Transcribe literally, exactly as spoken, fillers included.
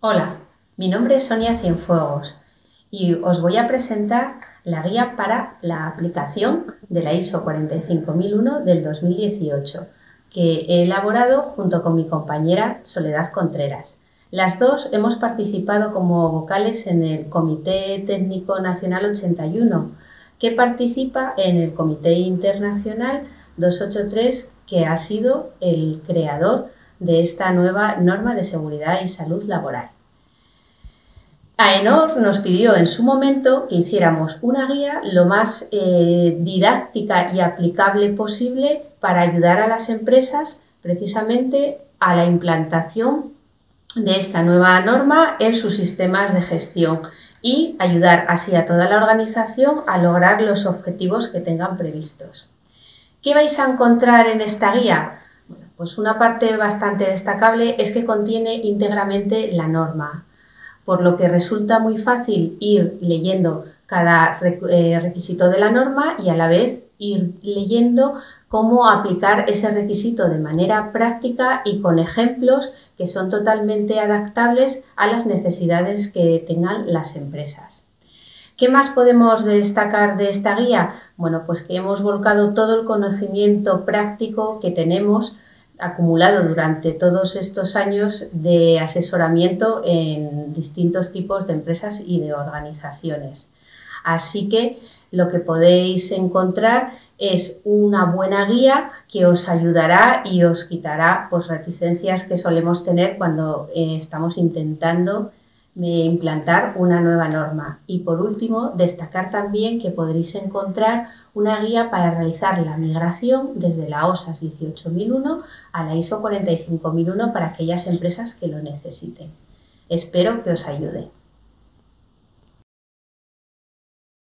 Hola, mi nombre es Sonia Cienfuegos y os voy a presentar la guía para la aplicación de la ISO cuarenta y cinco mil uno del dos mil dieciocho, que he elaborado junto con mi compañera Soledad Contreras. Las dos hemos participado como vocales en el Comité Técnico Nacional ochenta y uno, que participa en el Comité Internacional doscientos ochenta y tres, que ha sido el creador de esta nueva norma de seguridad y salud laboral. AENOR nos pidió en su momento que hiciéramos una guía lo más eh, didáctica y aplicable posible para ayudar a las empresas precisamente a la implantación de esta nueva norma en sus sistemas de gestión y ayudar así a toda la organización a lograr los objetivos que tengan previstos. ¿Qué vais a encontrar en esta guía? Bueno, pues una parte bastante destacable es que contiene íntegramente la norma, por lo que resulta muy fácil ir leyendo cada requisito de la norma y a la vez ir leyendo cómo aplicar ese requisito de manera práctica y con ejemplos que son totalmente adaptables a las necesidades que tengan las empresas. ¿Qué más podemos destacar de esta guía? Bueno, pues que hemos volcado todo el conocimiento práctico que tenemos acumulado durante todos estos años de asesoramiento en distintos tipos de empresas y de organizaciones. Así que lo que podéis encontrar es una buena guía que os ayudará y os quitará pues, reticencias que solemos tener cuando eh, estamos intentando implantar una nueva norma. Y por último, destacar también que podréis encontrar una guía para realizar la migración desde la OSAS dieciocho mil uno a la ISO cuarenta y cinco mil uno para aquellas empresas que lo necesiten. Espero que os ayude.